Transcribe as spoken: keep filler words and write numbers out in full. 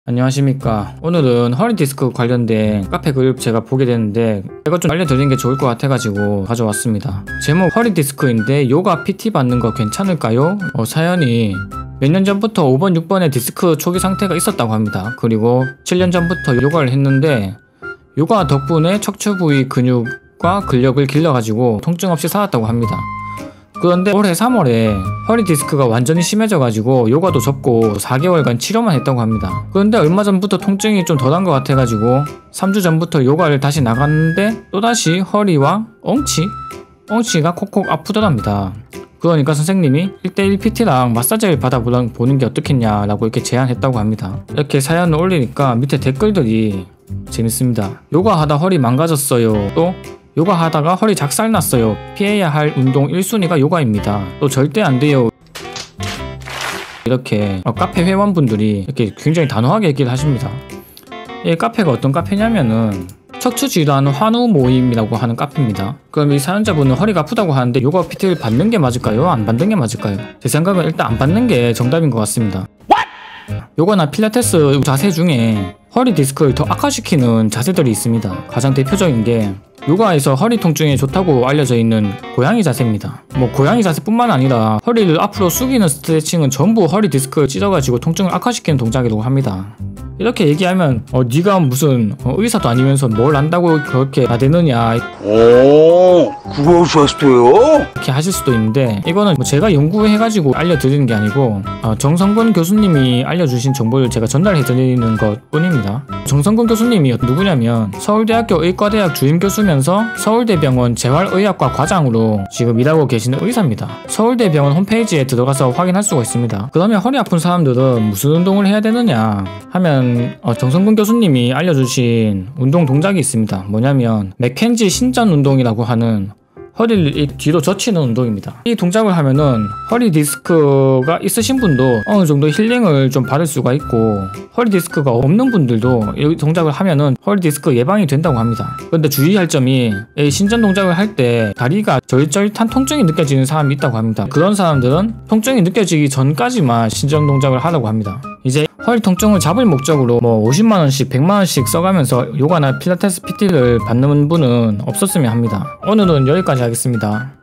안녕하십니까. 오늘은 허리 디스크 관련된 카페 글 제가 보게 됐는데 이것 좀 알려드리는 게 좋을 것 같아가지고 가져왔습니다. 제목 허리 디스크인데 요가 피티 받는 거 괜찮을까요? 어, 사연이 몇 년 전부터 오 번, 육 번의 디스크 초기 상태가 있었다고 합니다. 그리고 칠 년 전부터 요가를 했는데 요가 덕분에 척추 부위 근육과 근력을 길러가지고 통증 없이 살았다고 합니다. 그런데 올해 삼월에 허리 디스크가 완전히 심해져가지고 요가도 접고 사 개월간 치료만 했다고 합니다. 그런데 얼마 전부터 통증이 좀 덜한 것 같아가지고 삼 주 전부터 요가를 다시 나갔는데 또다시 허리와 엉치? 엉치가 콕콕 아프더랍니다. 그러니까 선생님이 일 대 일 피티랑 마사지를 받아보는 게 어떻겠냐라고 이렇게 제안했다고 합니다. 이렇게 사연을 올리니까 밑에 댓글들이 재밌습니다. 요가 하다 허리 망가졌어요. 또 요가 하다가 허리 작살났어요. 피해야 할 운동 일 순위가 요가입니다. 또 절대 안 돼요. 이렇게 카페 회원분들이 이렇게 굉장히 단호하게 얘기를 하십니다. 이 카페가 어떤 카페냐면은 척추질환 환우 모임이라고 하는 카페입니다. 그럼 이 사연자분은 허리가 아프다고 하는데 요가 피티를 받는 게 맞을까요? 안 받는 게 맞을까요? 제 생각은 일단 안 받는 게 정답인 것 같습니다. 요가나 필라테스 자세 중에 허리 디스크를 더 악화시키는 자세들이 있습니다. 가장 대표적인 게 요가에서 허리 통증에 좋다고 알려져 있는 고양이 자세입니다. 뭐 고양이 자세뿐만 아니라 허리를 앞으로 숙이는 스트레칭은 전부 허리 디스크를 찢어가지고 통증을 악화시키는 동작이라고 합니다. 이렇게 얘기하면 어 네가 무슨 어, 의사도 아니면서 뭘 안다고 그렇게 나대느냐 오 그거셨어요? 이렇게 하실 수도 있는데 이거는 뭐 제가 연구해가지고 알려드리는 게 아니고 어, 정성근 교수님이 알려주신 정보를 제가 전달해드리는 것 뿐입니다. 정성근 교수님이 누구냐면 서울대학교 의과대학 주임교수면서 서울대병원 재활의학과 과장으로 지금 일하고 계시는 의사입니다. 서울대병원 홈페이지에 들어가서 확인할 수가 있습니다. 그러면 허리 아픈 사람들은 무슨 운동을 해야 되느냐 하면 어, 정성근 교수님이 알려주신 운동 동작이 있습니다. 뭐냐면 맥켄지 신전 운동이라고 하는 허리를 뒤로 젖히는 운동입니다. 이 동작을 하면은 허리 디스크가 있으신 분도 어느 정도 힐링을 좀 받을 수가 있고 허리 디스크가 없는 분들도 이 동작을 하면은 허리 디스크 예방이 된다고 합니다. 그런데 주의할 점이 이 신전 동작을 할 때 다리가 저릿저릿한 통증이 느껴지는 사람이 있다고 합니다. 그런 사람들은 통증이 느껴지기 전까지만 신전 동작을 하라고 합니다. 이제 허리 통증을 잡을 목적으로 뭐 오십만 원씩 백만 원씩 써가면서 요가나 필라테스 피티를 받는 분은 없었으면 합니다. 오늘은 여기까지 하겠습니다.